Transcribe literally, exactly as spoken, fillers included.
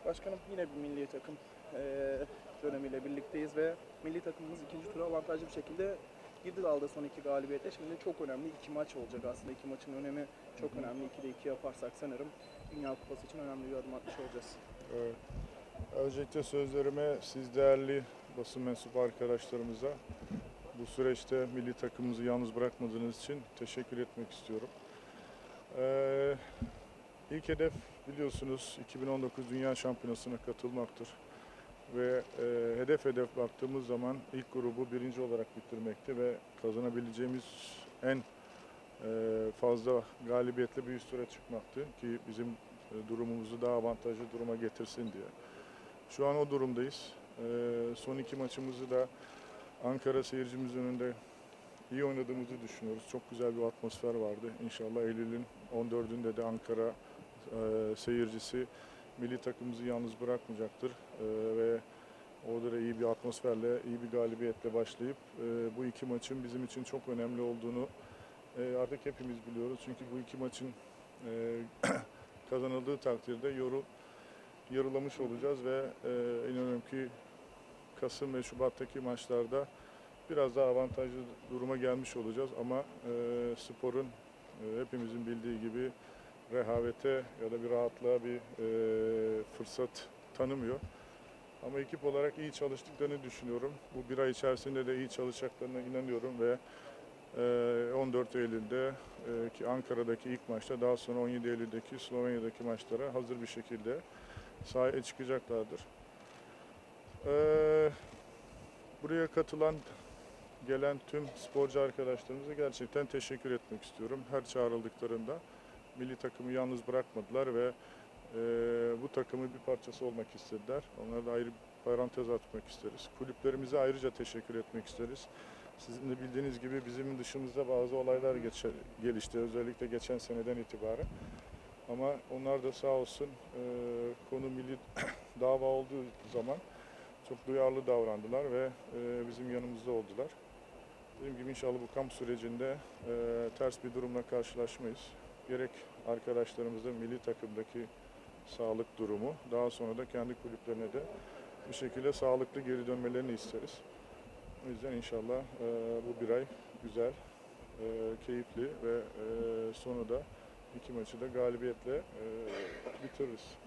Başkanım yine bir milli takım eee, dönemiyle birlikteyiz ve milli takımımız ikinci tura avantajlı bir şekilde girdi aldı son iki galibiyetle. Şimdi çok önemli iki maç olacak aslında. İki maçın önemi çok önemli. ikide iki yaparsak sanırım Dünya Kupası için önemli bir adım atmış olacağız. Evet. Öncelikle sözlerime siz değerli basın mensubu arkadaşlarımıza bu süreçte milli takımımızı yalnız bırakmadığınız için teşekkür etmek istiyorum. Ee, ilk hedef biliyorsunuz iki bin on dokuz Dünya Şampiyonası'na katılmaktır. Ve e, hedef hedef baktığımız zaman ilk grubu birinci olarak bitirmekti ve kazanabileceğimiz en e, fazla galibiyetle bir üst tura çıkmaktı ki bizim e, durumumuzu daha avantajlı duruma getirsin diye. Şu an o durumdayız. E, son iki maçımızı da Ankara seyircimizin önünde iyi oynadığımızı düşünüyoruz. Çok güzel bir atmosfer vardı. İnşallah Eylül'ün on dördünde de Ankara e, seyircisi milli takımımızı yalnız bırakmayacaktır. E, ve orada da iyi bir atmosferle, iyi bir galibiyetle başlayıp e, bu iki maçın bizim için çok önemli olduğunu e, artık hepimiz biliyoruz. Çünkü bu iki maçın e, kazanıldığı takdirde yoru yarılamış olacağız ve e, inanıyorum ki Kasım ve Şubat'taki maçlarda biraz daha avantajlı duruma gelmiş olacağız ama e, sporun e, hepimizin bildiği gibi rehavete ya da bir rahatlığa bir e, fırsat tanımıyor. Ama ekip olarak iyi çalıştıklarını düşünüyorum. Bu bir ay içerisinde de iyi çalışacaklarına inanıyorum ve e, on dört Eylül'de e, ki Ankara'daki ilk maçta daha sonra on yedi Eylül'deki Slovenya'daki maçlara hazır bir şekilde sahaya çıkacaklardır. E, buraya katılan gelen tüm sporcu arkadaşlarımıza gerçekten teşekkür etmek istiyorum. Her çağrıldıklarında milli takımı yalnız bırakmadılar ve e, bu takımın bir parçası olmak istediler. Onlara da ayrı bir parantez atmak isteriz. Kulüplerimize ayrıca teşekkür etmek isteriz. Sizin de bildiğiniz gibi bizim dışımızda bazı olaylar geçer, gelişti. Özellikle geçen seneden itibaren. Ama onlar da sağ olsun e, konu milli dava olduğu zaman çok duyarlı davrandılar ve e, bizim yanımızda oldular. Dediğim gibi inşallah bu kamp sürecinde e, ters bir durumla karşılaşmayız. Gerek arkadaşlarımızın milli takımdaki sağlık durumu, daha sonra da kendi kulüplerine de bir şekilde sağlıklı geri dönmelerini isteriz. O yüzden inşallah e, bu bir ay güzel, e, keyifli ve e, sonu da iki maçı da galibiyetle e, bitiririz.